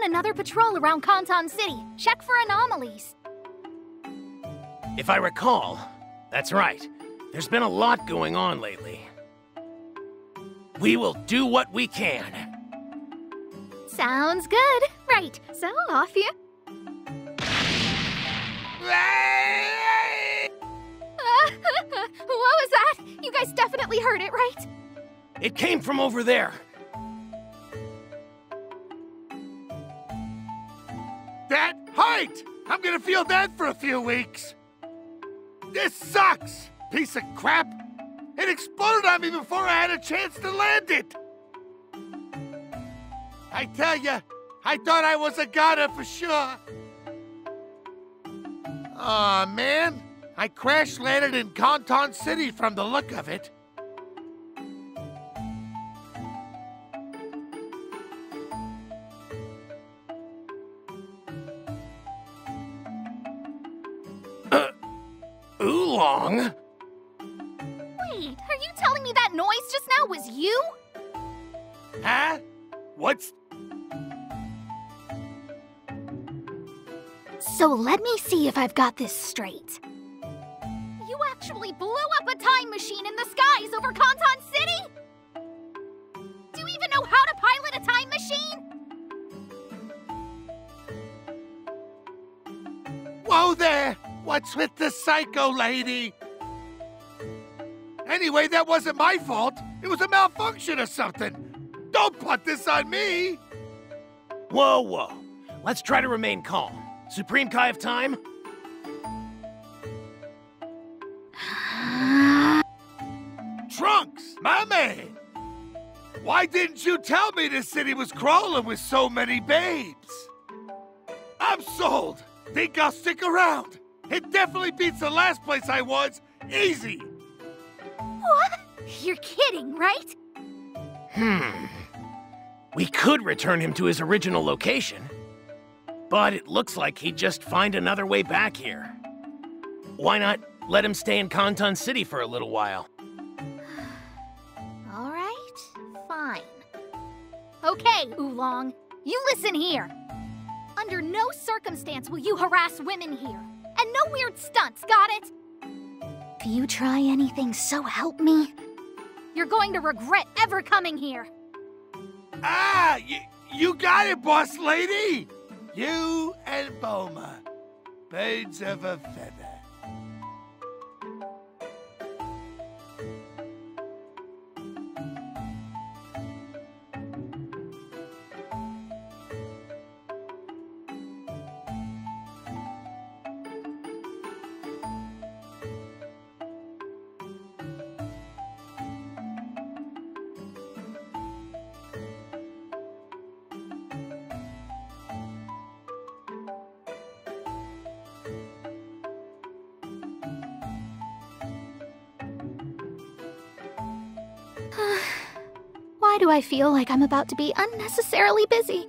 on another patrol around Canton City. Check for anomalies. If I recall, that's right. There's been a lot going on lately. We will do what we can. Sounds good. Right, so off you. What was that? You guys definitely heard it, right? It came from over there. That hurt! I'm gonna feel that for a few weeks. This sucks! Piece of crap! It exploded on me before I had a chance to land it! I tell ya, I thought I was a goner for sure. Aw, man. I crash-landed in Canton City from the look of it. Oolong? Wait, are you telling me that noise just now was you? Huh? What's... So let me see if I've got this straight. You actually blew up a time machine in the skies over Canton City? Do you even know how to pilot a time machine? Whoa there! What's with the psycho lady? Anyway, that wasn't my fault. It was a malfunction or something. Don't put this on me! Whoa, whoa. Let's try to remain calm. Supreme Kai of Time? Trunks, my man! Why didn't you tell me this city was crawling with so many babes? I'm sold! Think I'll stick around? It definitely beats the last place I was. Easy! What? You're kidding, right? We could return him to his original location. But it looks like he'd just find another way back here. Why not let him stay in Canton City for a little while? All right, fine. Okay, Oolong, you listen here. Under no circumstance will you harass women here. And no weird stunts, got it? If you try anything, so help me, you're going to regret ever coming here. Ah, you got it, boss lady! You and Boma, birds of a feather. Why do I feel like I'm about to be unnecessarily busy?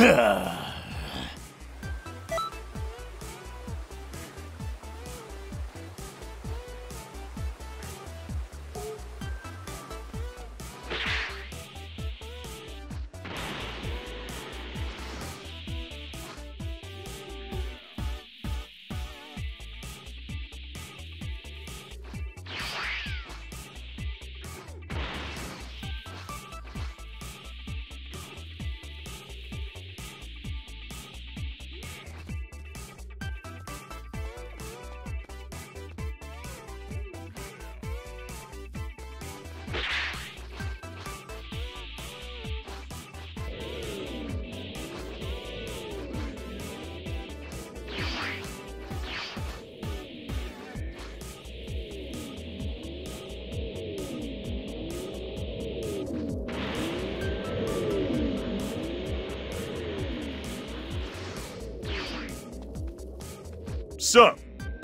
Sup?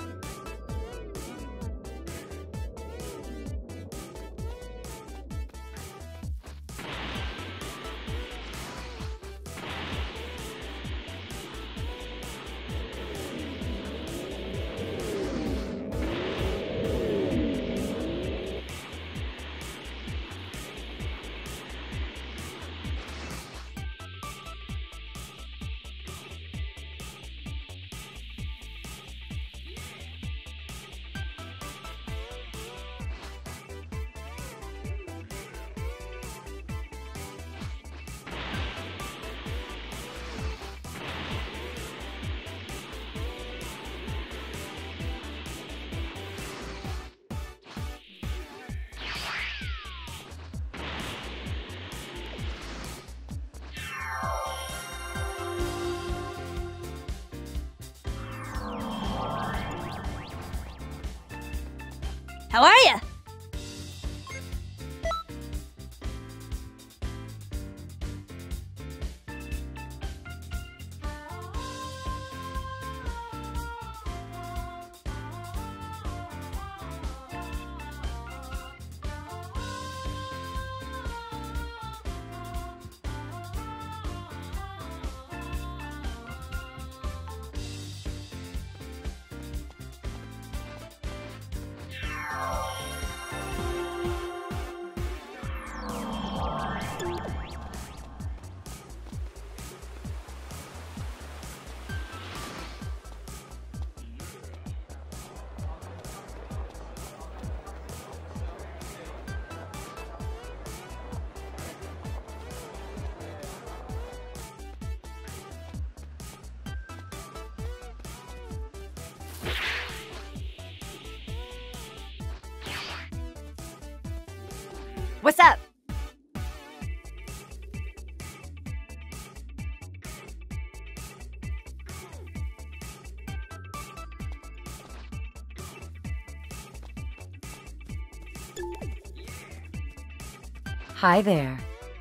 How are ya? What's up? Hi there.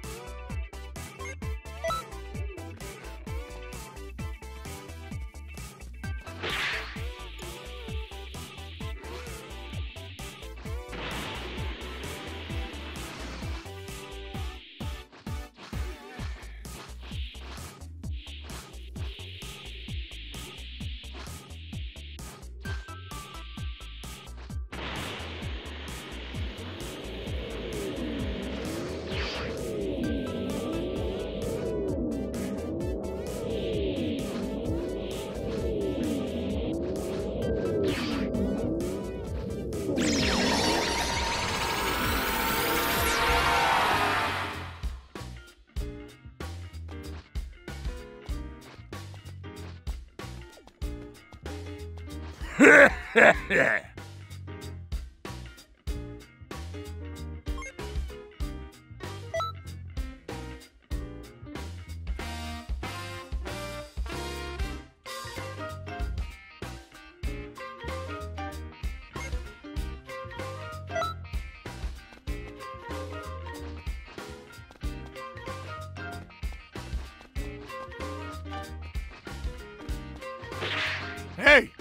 Hey!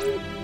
Bye.